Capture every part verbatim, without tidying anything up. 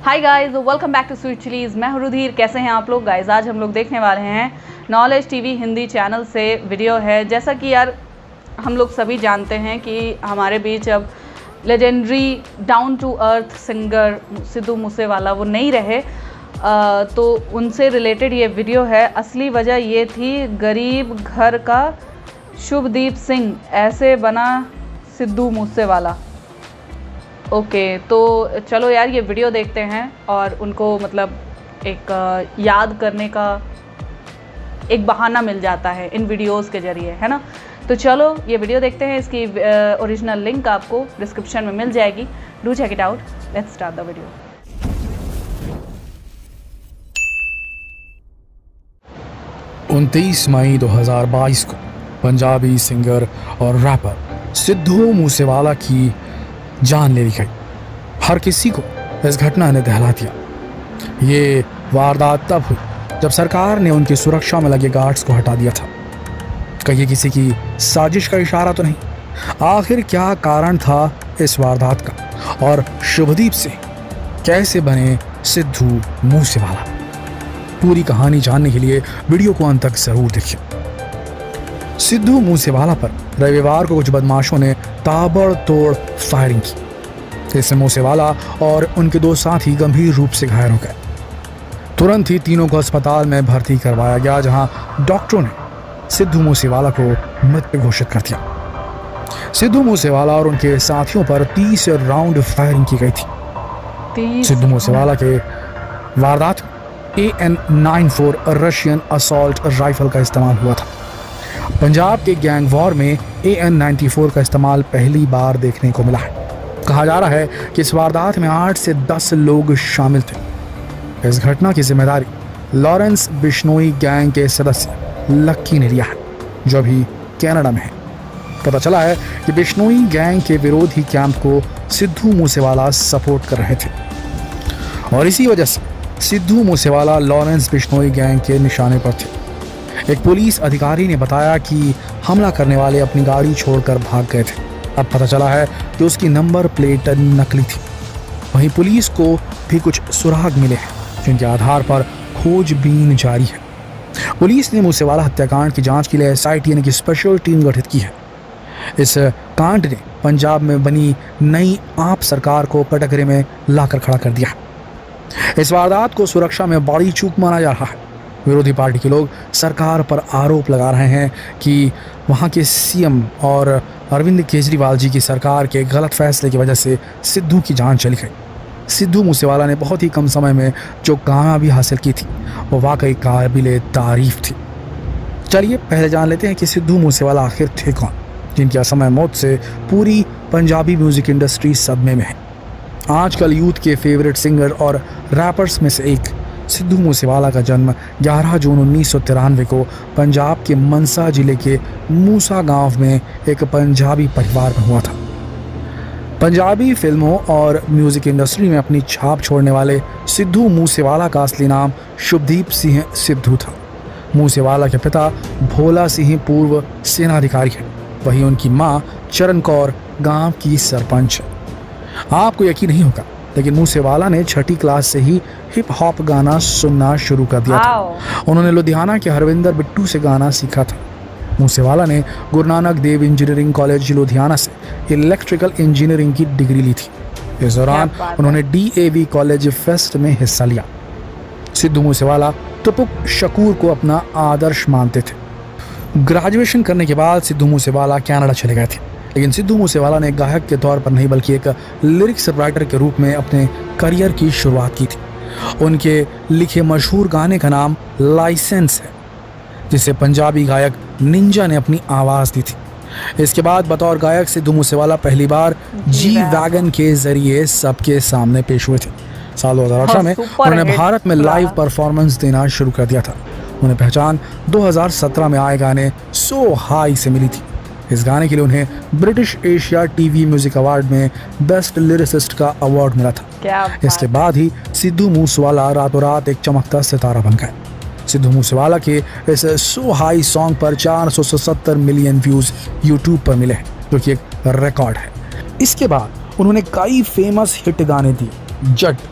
Hi guys, welcome back to sweet chillies. मैं हूं रुधिर। कैसे हैं आप लोग गाइस? आज हम लोग देखने वाले हैं नॉलेज टीवी हिंदी चैनल से वीडियो है। जैसा कि यार हम लोग सभी जानते हैं कि हमारे बीच अब legendary down to earth singer Sidhu Moosewala वो नहीं रहे, आ, तो उनसे रिलेटेड ये वीडियो है। असली वजह ये थी, गरीब घर का शुभदीप सिंह ऐसे बना सिद्धू मूसेवाला। ओके okay, तो चलो यार ये वीडियो देखते हैं और उनको मतलब एक याद करने का एक बहाना मिल जाता है इन वीडियोस के ज़रिए, है ना। तो चलो ये वीडियो देखते हैं। इसकी ओरिजिनल लिंक आपको डिस्क्रिप्शन में मिल जाएगी। Do check it out. Let's start the video. उनतीस मई दो हज़ार बाईस को पंजाबी सिंगर और रैपर सिद्धू मूसेवाला की जान ले ली गई। हर किसी को इस घटना ने दहला दिया। ये वारदात तब हुई जब सरकार ने उनकी सुरक्षा में लगे गार्ड्स को हटा दिया था। कहीं किसी की साजिश का इशारा तो नहीं? आखिर क्या कारण था इस वारदात का और शुभदीप सिंह कैसे बने सिद्धू मूसेवाला? पूरी कहानी जानने के लिए वीडियो को अंत तक जरूर देखिए। सिद्धू मूसेवाला पर रविवार को कुछ बदमाशों ने ताबड़तोड़ फायरिंग की। इससे मूसेवाला और उनके दो साथी गंभीर रूप से घायल हो गए। तुरंत ही तीनों को अस्पताल में भर्ती करवाया गया, जहां डॉक्टरों ने सिद्धू मूसेवाला को मृत घोषित कर दिया। सिद्धू मूसेवाला और उनके साथियों पर तीस राउंड फायरिंग की गई थी। सिद्धू मूसेवाला के वारदात A N nine four Russian assault rifle का इस्तेमाल हुआ था। पंजाब के गैंग वॉर में ए एन नाइन्टी फोर का इस्तेमाल पहली बार देखने को मिला है। कहा जा रहा है कि इस वारदात में आठ से दस लोग शामिल थे। इस घटना की जिम्मेदारी लॉरेंस बिश्नोई गैंग के सदस्य लक्की ने लिया है, जो अभी कनाडा में है। पता चला है कि बिश्नोई गैंग के विरोधी कैंप को सिद्धू मूसेवाला सपोर्ट कर रहे थे और इसी वजह से सिद्धू मूसेवाला लॉरेंस बिश्नोई गैंग के निशाने पर थे। एक पुलिस अधिकारी ने बताया कि हमला करने वाले अपनी गाड़ी छोड़कर भाग गए थे। अब पता चला है कि उसकी नंबर प्लेट नकली थी। वहीं पुलिस को भी कुछ सुराग मिले हैं, जिनके आधार पर खोजबीन जारी है। पुलिस ने मूसेवाला हत्याकांड की जांच के लिए एस आई टी यानी कि स्पेशल टीम गठित की है। इस कांड ने पंजाब में बनी नई आप सरकार को कटघरे में लाकर खड़ा कर दिया। इस वारदात को सुरक्षा में बड़ी चूक माना जा रहा है। विरोधी पार्टी के लोग सरकार पर आरोप लगा रहे हैं कि वहां के सी एम और अरविंद केजरीवाल जी की सरकार के गलत फैसले की वजह से सिद्धू की जान चली गई। सिद्धू मूसेवाला ने बहुत ही कम समय में जो कामयाबी हासिल की थी वो वाकई काबिले तारीफ थी। चलिए पहले जान लेते हैं कि सिद्धू मूसेवाला आखिर थे कौन, जिनकी असमय मौत से पूरी पंजाबी म्यूजिक इंडस्ट्री सदमे में है। आजकल यूथ के फेवरेट सिंगर और रैपर्स में से एक सिद्धू मूसेवाला का जन्म ग्यारह जून उन्नीस सौ तिरानवे को पंजाब के मनसा जिले के मूसा गांव में एक पंजाबी परिवार में हुआ था। पंजाबी फिल्मों और म्यूजिक इंडस्ट्री में अपनी छाप छोड़ने वाले सिद्धू मूसेवाला का असली नाम शुभदीप सिंह सिद्धू था। मूसेवाला के पिता भोला सिंह पूर्व सेनाधिकारी हैं, वहीं उनकी माँ चरण कौर गांव की सरपंच है। आपको यकीन नहीं होगा, लेकिन मूसेवाला ने छठी क्लास से ही हिप हॉप गाना सुनना शुरू कर दिया था। उन्होंने लुधियाना के हरविंदर बिट्टू से गाना सीखा था। मूसेवाला ने गुरु नानक देव इंजीनियरिंग कॉलेज लुधियाना से इलेक्ट्रिकल इंजीनियरिंग की डिग्री ली थी। इस दौरान उन्होंने D A V college fest में हिस्सा लिया। सिद्धू मूसेवाला तुपुक शकूर को अपना आदर्श मानते थे। ग्रेजुएशन करने के बाद सिद्धू मूसेवाला कनाडा चले गए थे, लेकिन सिद्धू मूसेवाला ने गायक के तौर पर नहीं बल्कि एक लिरिक्स राइटर के रूप में अपने करियर की शुरुआत की थी। उनके लिखे मशहूर गाने का नाम लाइसेंस है, जिसे पंजाबी गायक निंजा ने अपनी आवाज़ दी थी। इसके बाद बतौर गायक सिद्धू मूसेवाला पहली बार जी वैगन के जरिए सबके सामने पेश हुए थे। साल दो हज़ार अठारह में उन्होंने भारत में लाइव परफॉर्मेंस देना शुरू कर दिया था। उन्हें पहचान दो हज़ार सत्रह में आए गाने सो हाई से मिली थी। इस गाने के लिए उन्हें British Asia TV music award में बेस्ट लिरिसिस्ट का अवार्ड मिला था। इसके बाद ही सिद्धू मूसेवाला रातों रात एक चमकता सितारा बन गए। सिद्धू मूसेवाला के इस सो हाई सॉन्ग पर चार सौ सत्तर मिलियन व्यूज यूट्यूब पर मिले हैं, जो कि एक रिकॉर्ड है। इसके बाद उन्होंने कई फेमस हिट गाने दिए। Jatt,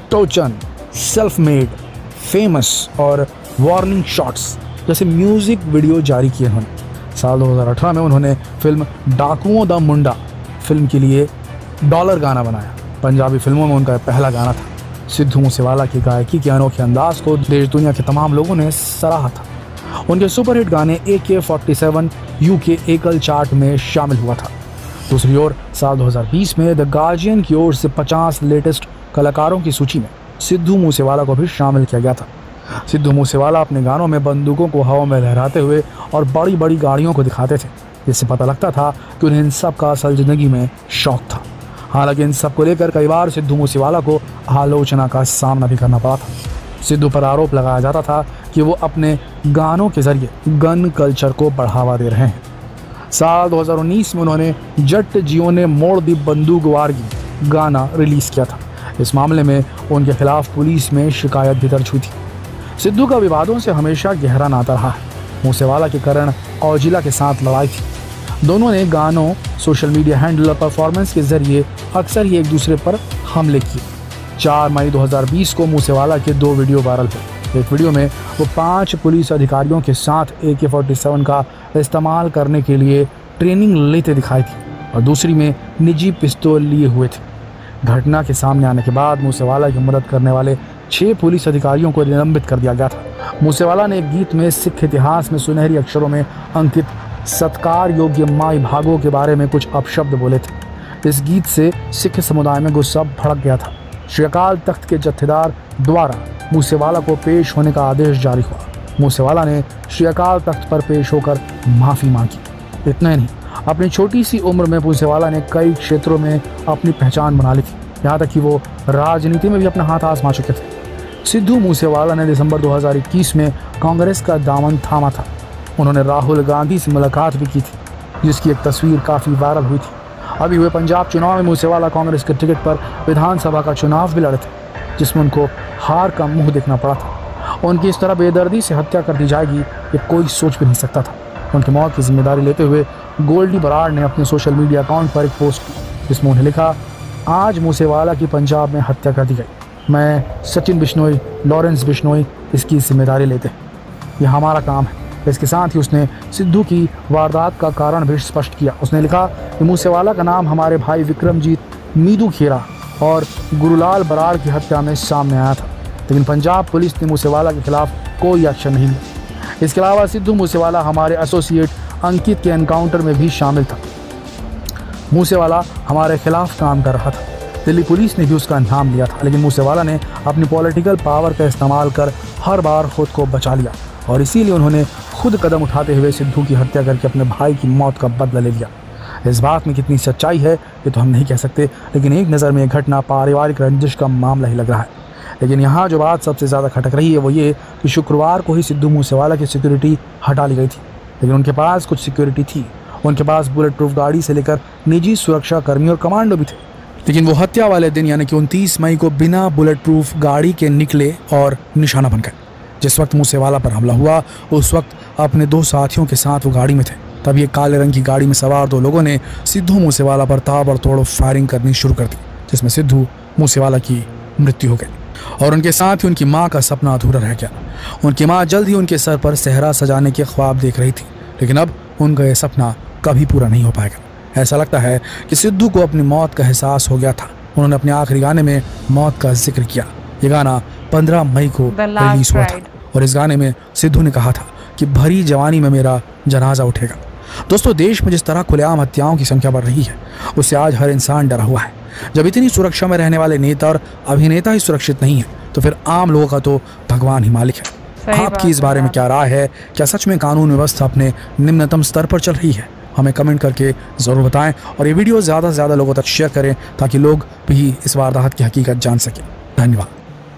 Tochan, self made, famous और वार्निंग शॉट्स जैसे म्यूजिक वीडियो जारी किए उन्होंने। साल दो हज़ार अठारह में उन्होंने फिल्म डाकुओं द मुंडा फिल्म के लिए डॉलर गाना बनाया। पंजाबी फिल्मों में उनका पहला गाना था। सिद्धू मूसेवाला की गायकी के अनोखे अंदाज को देश दुनिया के तमाम लोगों ने सराहा था। उनके सुपरहिट गाने A K forty seven UK एकल चार्ट में शामिल हुआ था। दूसरी ओर साल दो हज़ार बीस में द गार्जियन की ओर से पचास लेटेस्ट कलाकारों की सूची में सिद्धू मूसेवाला को भी शामिल किया गया था। सिद्धू मूसेवाला अपने गानों में बंदूकों को हवा में लहराते हुए और बड़ी बड़ी गाड़ियों को दिखाते थे, जिससे पता लगता था कि उन्हें इन सब का असल जिंदगी में शौक था। हालांकि इन सब को लेकर कई बार सिद्धू मूसेवाला को आलोचना का सामना भी करना पड़ा था। सिद्धू पर आरोप लगाया जाता था कि वो अपने गानों के जरिए गन कल्चर को बढ़ावा दे रहे हैं। साल दो हज़ार उन्नीस में उन्होंने जट जियो ने मोड़ दी बंदूक वारगी गाना रिलीज किया था। इस मामले में उनके खिलाफ पुलिस में शिकायत भी दर्ज हुई थी। सिद्धू का विवादों से हमेशा गहरा नाता रहा है। मूसेवाला के करण औजिला के साथ लड़ाई थी। दोनों ने गानों, सोशल मीडिया हैंडल और परफॉर्मेंस के जरिए अक्सर ही एक दूसरे पर हमले किए। चार मई दो हज़ार बीस को मूसेवाला के दो वीडियो वायरल हुए। एक वीडियो में वो पांच पुलिस अधिकारियों के साथ ए के फोर्टी सेवन का इस्तेमाल करने के लिए ट्रेनिंग लेते दिखाई थी और दूसरी में निजी पिस्तौल लिए हुए थे। घटना के सामने आने के बाद मूसेवाला की मदद करने वाले छह पुलिस अधिकारियों को निलंबित कर दिया गया था। मूसेवाला ने एक गीत में सिख इतिहास में सुनहरी अक्षरों में अंकित सत्कार योग्य माई भागों के बारे में कुछ अपशब्द बोले थे। इस गीत से सिख समुदाय में गुस्सा भड़क गया था। श्री अकाल तख्त के जत्थेदार द्वारा मूसेवाला को पेश होने का आदेश जारी हुआ। मूसेवाला ने श्री अकाल तख्त पर पेश होकर माफ़ी मांगी। इतना ही नहीं, अपनी छोटी सी उम्र में मूसेवाला ने कई क्षेत्रों में अपनी पहचान बना ली थी, यहाँ तक कि वो राजनीति में भी अपना हाथ आजमा चुके थे। सिद्धू मूसेवाला ने दिसंबर दो हज़ार इक्कीस में कांग्रेस का दामन थामा था। उन्होंने राहुल गांधी से मुलाकात भी की थी, जिसकी एक तस्वीर काफ़ी वायरल हुई थी। अभी हुए पंजाब चुनाव में मूसेवाला कांग्रेस के टिकट पर विधानसभा का चुनाव भी लड़े थे, जिसमें उनको हार का मुंह देखना पड़ा था। उनकी इस तरह बेदर्दी से हत्या कर दी जाएगी ये कोई सोच भी नहीं सकता था। उनकी मौत की जिम्मेदारी लेते हुए गोल्डी बराड़ ने अपने सोशल मीडिया अकाउंट पर एक पोस्ट की, जिसमें उन्हें लिखा, आज मूसेवाला की पंजाब में हत्या कर दी गई। मैं सचिन बिश्नोई, लॉरेंस बिश्नोई इसकी जिम्मेदारी लेते हैं। यह हमारा काम है। इसके साथ ही उसने सिद्धू की वारदात का कारण भी स्पष्ट किया। उसने लिखा कि मूसेवाला का नाम हमारे भाई विक्रमजीत मीदू खेरा और गुरुलाल बराड़ की हत्या में सामने आया था, लेकिन पंजाब पुलिस ने मूसेवाला के खिलाफ कोई एक्शन नहीं लिया। इसके अलावा सिद्धू मूसेवाला हमारे एसोसिएट अंकित के एनकाउंटर में भी शामिल था। मूसेवाला हमारे खिलाफ काम कर रहा था। दिल्ली पुलिस ने भी उसका नाम लिया था, लेकिन मूसेवाला ने अपनी पॉलिटिकल पावर का इस्तेमाल कर हर बार खुद को बचा लिया और इसीलिए उन्होंने खुद कदम उठाते हुए सिद्धू की हत्या करके अपने भाई की मौत का बदला ले लिया। इस बात में कितनी सच्चाई है ये तो हम नहीं कह सकते, लेकिन एक नज़र में यह घटना पारिवारिक रंजिश का मामला ही लग रहा है। लेकिन यहाँ जो बात सबसे ज़्यादा खटक रही है वो ये कि शुक्रवार को ही सिद्धू मूसेवाला की सिक्योरिटी हटा ली गई थी, लेकिन उनके पास कुछ सिक्योरिटी थी। उनके पास बुलेट प्रूफ गाड़ी से लेकर निजी सुरक्षा कर्मी और कमांडो भी थे, लेकिन वो हत्या वाले दिन यानी कि उनतीस मई को बिना बुलेट प्रूफ गाड़ी के निकले और निशाना बन गए। जिस वक्त मूसेवाला पर हमला हुआ उस वक्त अपने दो साथियों के साथ वो गाड़ी में थे। तब ये काले रंग की गाड़ी में सवार दो लोगों ने सिद्धू मूसेवाला पर ताबड़तोड़ फायरिंग करनी शुरू कर दी, जिसमें सिद्धू मूसेवाला की मृत्यु हो गई और उनके साथ ही उनकी माँ का सपना अधूरा रह गया। उनकी माँ जल्द ही उनके सर पर सेहरा सजाने के ख्वाब देख रही थी, लेकिन अब उनका यह सपना कभी पूरा नहीं हो पाएगा। ऐसा लगता है कि सिद्धू को अपनी मौत का एहसास हो गया था। उन्होंने अपने आखिरी गाने में मौत का जिक्र किया। ये गाना पंद्रह मई को रिलीज हुआ था और इस गाने में सिद्धू ने कहा था कि भरी जवानी में मेरा जनाजा उठेगा। दोस्तों, देश में जिस तरह खुलेआम हत्याओं की संख्या बढ़ रही है उससे आज हर इंसान डरा हुआ है। जब इतनी सुरक्षा में रहने वाले नेता और अभिनेता ही सुरक्षित नहीं है तो फिर आम लोगों का तो भगवान ही मालिक है। आपकी इस बारे में क्या राय है? क्या सच में कानून व्यवस्था अपने निम्नतम स्तर पर चल रही है? हमें कमेंट करके ज़रूर बताएं और ये वीडियो ज़्यादा से ज़्यादा लोगों तक शेयर करें ताकि लोग भी इस वारदात की हकीकत जान सकें। धन्यवाद।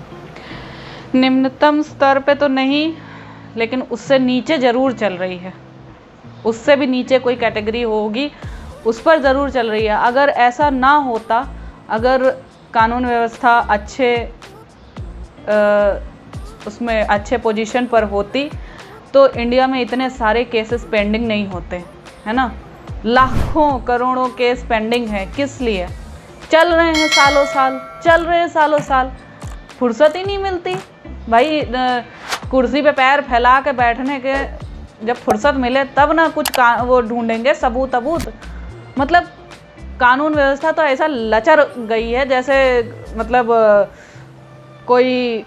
निम्नतम स्तर पे तो नहीं, लेकिन उससे नीचे ज़रूर चल रही है। उससे भी नीचे कोई कैटेगरी होगी उस पर ज़रूर चल रही है। अगर ऐसा ना होता, अगर कानून व्यवस्था अच्छे आ, उसमें अच्छे पोजीशन पर होती तो इंडिया में इतने सारे केसेस पेंडिंग नहीं होते, है ना। लाखों करोड़ों केस पेंडिंग है। किस लिए? चल रहे हैं सालों साल, चल रहे हैं सालों साल। फुर्सत ही नहीं मिलती भाई। कुर्सी पे पैर फैला के बैठने के जब फुर्सत मिले तब ना कुछ का वो ढूंढेंगे सबूत अबूत। मतलब कानून व्यवस्था तो ऐसा लचर गई है जैसे मतलब कोई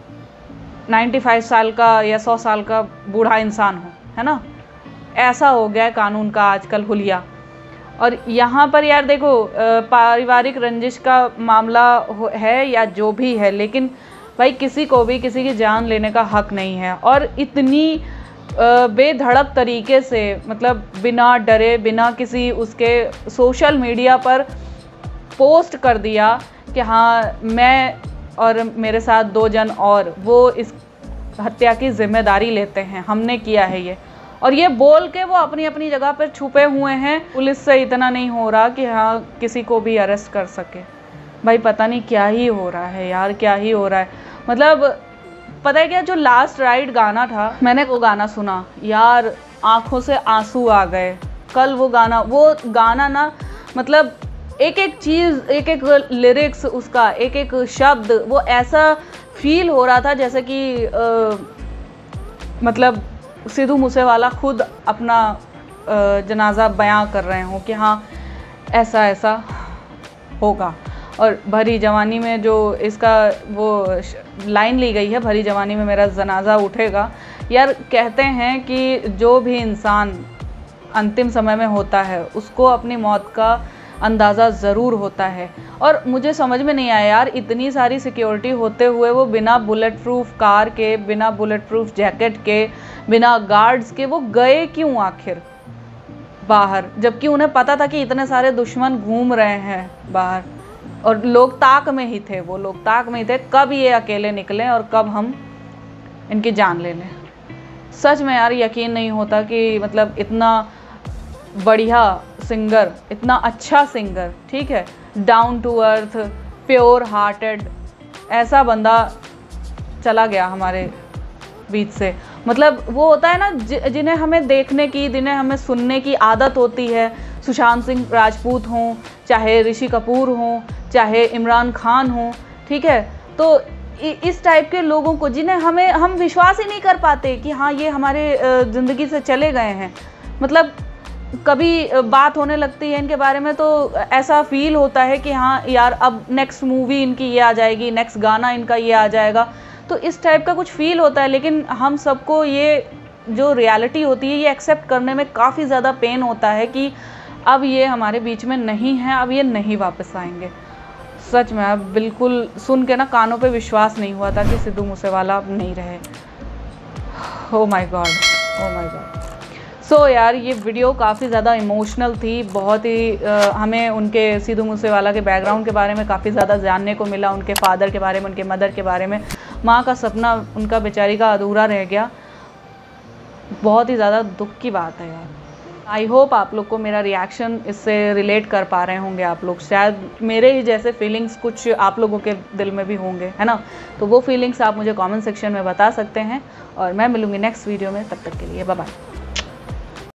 पचानवे साल का या सौ साल का बूढ़ा इंसान हो, है ना। ऐसा हो गया है कानून का आजकल हुलिया। और यहाँ पर यार देखो पारिवारिक रंजिश का मामला है या जो भी है, लेकिन भाई किसी को भी किसी की जान लेने का हक नहीं है। और इतनी बेधड़क तरीके से मतलब बिना डरे बिना किसी उसके सोशल मीडिया पर पोस्ट कर दिया कि हाँ मैं और मेरे साथ दो जन और वो इस हत्या की जिम्मेदारी लेते हैं, हमने किया है ये। और ये बोल के वो अपनी अपनी जगह पर छुपे हुए हैं। पुलिस से इतना नहीं हो रहा कि हाँ किसी को भी अरेस्ट कर सके। भाई पता नहीं क्या ही हो रहा है यार, क्या ही हो रहा है। मतलब पता है क्या, जो लास्ट राइड गाना था मैंने वो गाना सुना यार, आंखों से आंसू आ गए। कल वो गाना वो गाना ना मतलब एक एक चीज़, एक एक लिरिक्स उसका, एक एक शब्द वो ऐसा फील हो रहा था जैसे कि आ, मतलब सिद्धू मूसेवाला खुद अपना आ, जनाजा बयां कर रहे हों कि हाँ ऐसा ऐसा होगा। और भरी जवानी में जो इसका वो लाइन ली गई है, भरी जवानी में मेरा जनाजा उठेगा। यार कहते हैं कि जो भी इंसान अंतिम समय में होता है उसको अपनी मौत का अंदाज़ा ज़रूर होता है। और मुझे समझ में नहीं आया यार, इतनी सारी सिक्योरिटी होते हुए वो बिना बुलेट प्रूफ कार के, बिना बुलेट प्रूफ जैकेट के, बिना गार्ड्स के वो गए क्यों आखिर बाहर, जबकि उन्हें पता था कि इतने सारे दुश्मन घूम रहे हैं बाहर और लोग ताक में ही थे। वो लोग ताक में ही थे कब ये अकेले निकलें और कब हम इनकी जान ले लें। सच में यार यकीन नहीं होता कि मतलब इतना बढ़िया सिंगर, इतना अच्छा सिंगर, ठीक है, down to earth, pure hearted, ऐसा बंदा चला गया हमारे बीच से। मतलब वो होता है ना जिन्हें हमें देखने की, जिन्हें हमें सुनने की आदत होती है। सुशांत सिंह राजपूत हों, चाहे ऋषि कपूर हों, चाहे इमरान खान हों, ठीक है, तो इस टाइप के लोगों को जिन्हें हमें हम विश्वास ही नहीं कर पाते कि हाँ ये हमारे ज़िंदगी से चले गए हैं। मतलब कभी बात होने लगती है इनके बारे में तो ऐसा फील होता है कि हाँ यार अब नेक्स्ट मूवी इनकी ये आ जाएगी, नेक्स्ट गाना इनका ये आ जाएगा, तो इस टाइप का कुछ फील होता है। लेकिन हम सबको ये जो रियलिटी होती है ये एक्सेप्ट करने में काफ़ी ज़्यादा पेन होता है कि अब ये हमारे बीच में नहीं है, अब ये नहीं वापस आएंगे। सच में अब बिल्कुल सुन के ना कानों पे विश्वास नहीं हुआ था कि सिद्धू मूसेवाला अब नहीं रहे। Oh my god, oh my god. So यार ये वीडियो काफ़ी ज़्यादा इमोशनल थी, बहुत ही आ, हमें उनके सिद्धू मूसेवाला के बैकग्राउंड के बारे में काफ़ी ज़्यादा जानने को मिला, उनके फादर के बारे में, उनके मदर के बारे में। माँ का सपना उनका बेचारी का अधूरा रह गया। बहुत ही ज़्यादा दुख की बात है यार। आई होप आप लोग को मेरा रिएक्शन इससे रिलेट कर पा रहे होंगे आप लोग। शायद मेरे ही जैसे फीलिंग्स कुछ आप लोगों के दिल में भी होंगे, है ना। तो वो फीलिंग्स आप मुझे कमेंट सेक्शन में बता सकते हैं और मैं मिलूँगी नेक्स्ट वीडियो में। तब तक के लिए बाय बाय।